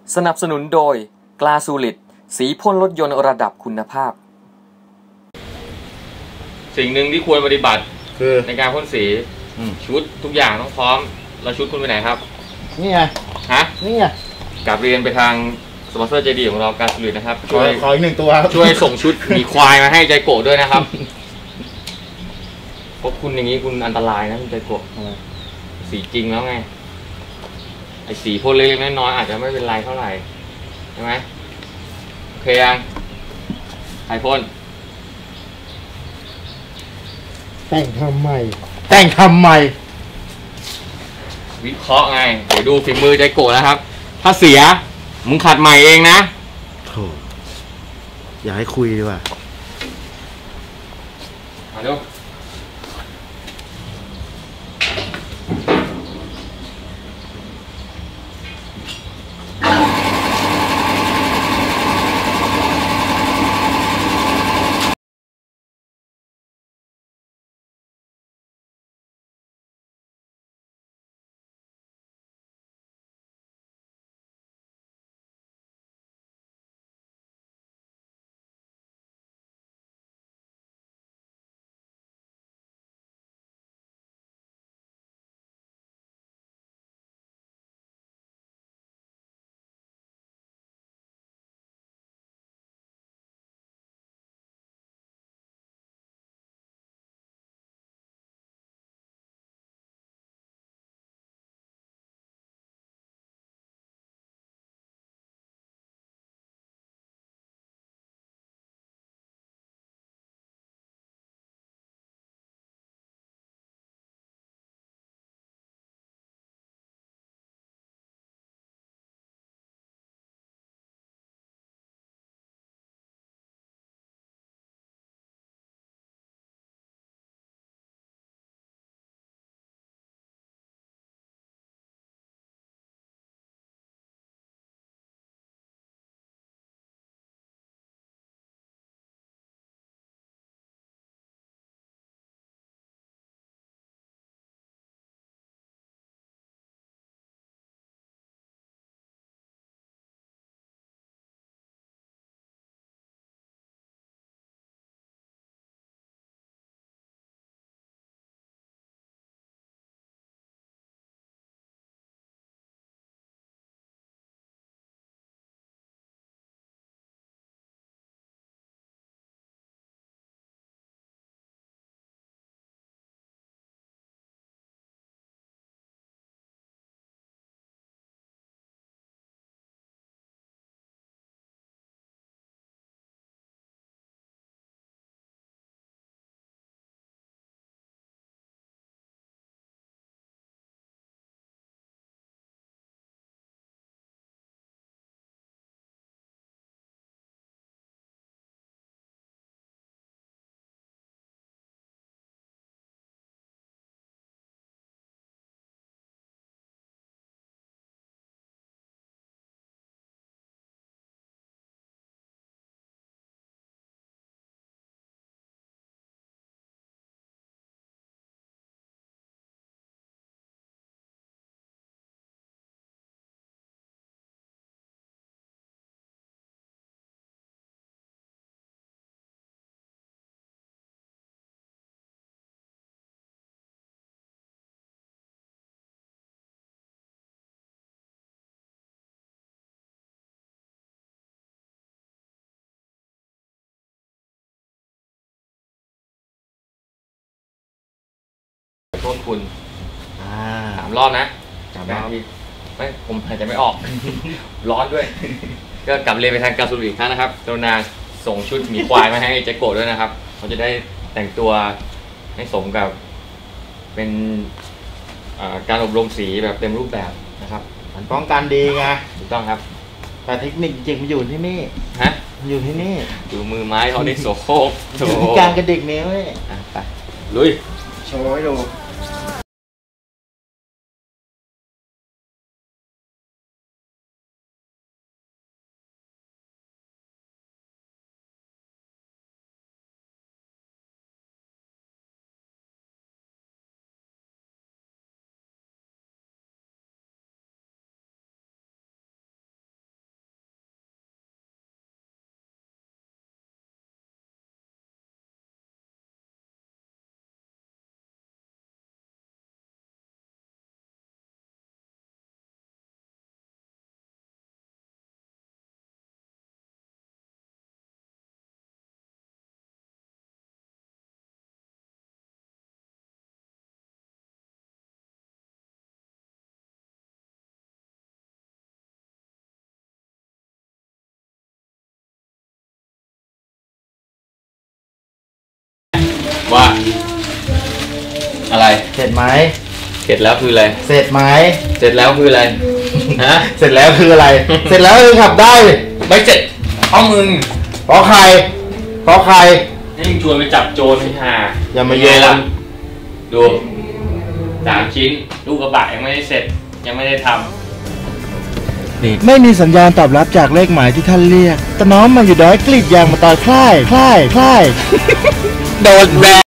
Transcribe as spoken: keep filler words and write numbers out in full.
สนับสนุนโดยกลาสูลิดสีพ่นรถยนต์ระดับคุณภาพสิ่งหนึ่งที่ควรปฏิบัติคือในการพ่นสีชุดทุกอย่างต้องพร้อมแล้วชุดคุณไปไหนครับนี่ไงฮะนี่ไงกลับเรียนไปทางสปอนเซอร์ใจดีของเรากลาสูลิดนะครับช่วยขออีกหนึ่งตัวช่วยส่งชุดมีควายมาให้ใจโกะด้วยนะครับเพราะคุณอย่างนี้คุณอันตรายนะคุณใจโกะสีจริงแล้วไงไอ้สีพ่นเล็กๆน้อยๆอาจจะไม่เป็นไรเท่าไหร่ใช่ไหมโอเคยังใครพ่นแต่งทำไมแต่งทำไมวิเคราะห์ไงเดี๋ยวดูฝีมือใจโกะนะครับถ้าเสียมึงขัดใหม่เองนะโธ่อยากให้คุยดีกว่ามาดูโทษคุณสามรอบนะสามรอบไม่ผมหายใจไม่ออก ร้อนด้วย ก็กลับเรียนไปทางกาสูลิดอีกครั้งนะครับกรุณาส่งชุดหมีควายมาให้ใจโกะด้วยนะครับเขาจะได้แต่งตัวให้สมกับเป็นการอบรมสีแบบเต็มรูปแบบนะครับมันป้องกันดีไงถูกต้องครับแต่เทคนิคจริงมันอยู่ที่นี่ฮะอยู่ที่นี่ดูมือไม้เขาได้โสโครกอยู่ที่การกระดิกนิ้วเลยไปลุยโชว์ให้ดูว่า อะไรเสร็จไหมเสร็จแล้วคืออะไรเสร็จไหมเสร็จแล้วคืออะไรฮะเสร็จแล้วคืออะไร เสร็จแล้วคือขับได้ไม่เสร็จเพราะมึงเพราะใคร เพราะใครให้มึงชวนไปจับโจรไม่ห่าอย่ามาไงโยนล่ะดูสามชิ้นลูกกระบะยังไม่ได้เสร็จยังไม่ได้ทำนี่ไม่มีสัญญาณตอบรับจากเลขหมายที่ท่านเรียก แต่น้องมาอยู่ด้อยกรีดยางมาตอยคล้ายคล้ายคล้ายโดนแบน